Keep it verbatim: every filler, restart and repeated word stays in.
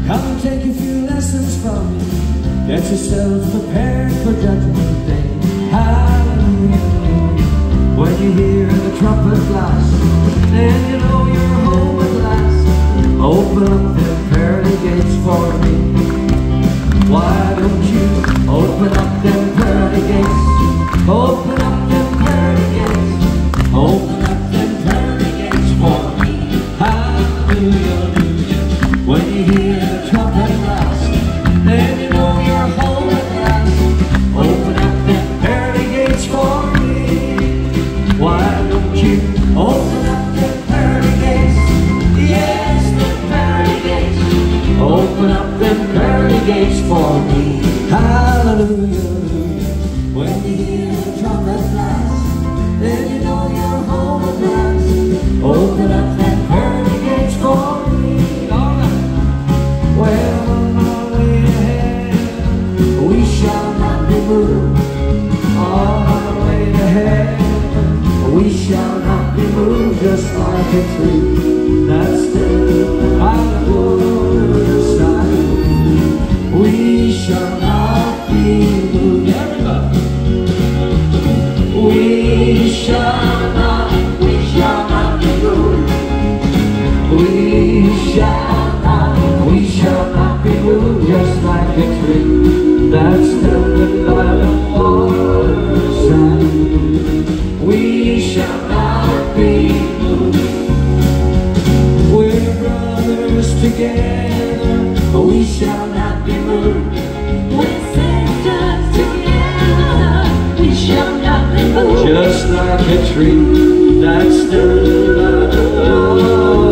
Come and take a few lessons from me. Get yourself prepared for Judgment Day. Hallelujah. When you hear the trumpet blast, then you know you're home at last. Open up them pearly gates for me. Why don't you open up them pearly gates? Open up them pearly gates. Open up them pearly gates for me. Hallelujah. When you hear the trumpet blast, then you know you're home at last. Open up them pearly gates for me. Why don't you open up them pearly gates? Yes, the pearly gates. Open up them pearly gates for me. Hallelujah. When you hear the trumpet blast, then you know you're home at last. Open up them pearly gates for me. Well, on our way to heaven, we shall not be moved. On our way to heaven, we shall not be moved, just like a tree that's still by the waterside. We shall not be moved. Everybody. We shall not, we shall not be moved. We shall not, we shall not be moved, just like a tree that's standing by the waterside. We shall not be moved. We're brothers together, we shall not be moved. We're sisters together, we shall not be moved. Just like a tree that's standing by the waterside.